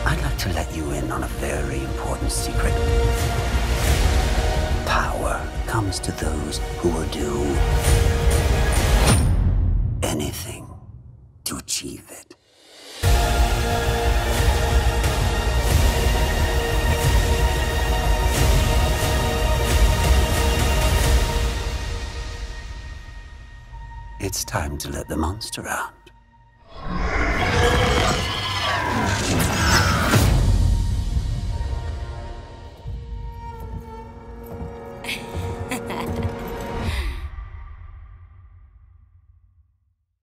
I'd like to let you in on a very important secret. Power comes to those who will do anything to achieve it. It's time to let the monster out.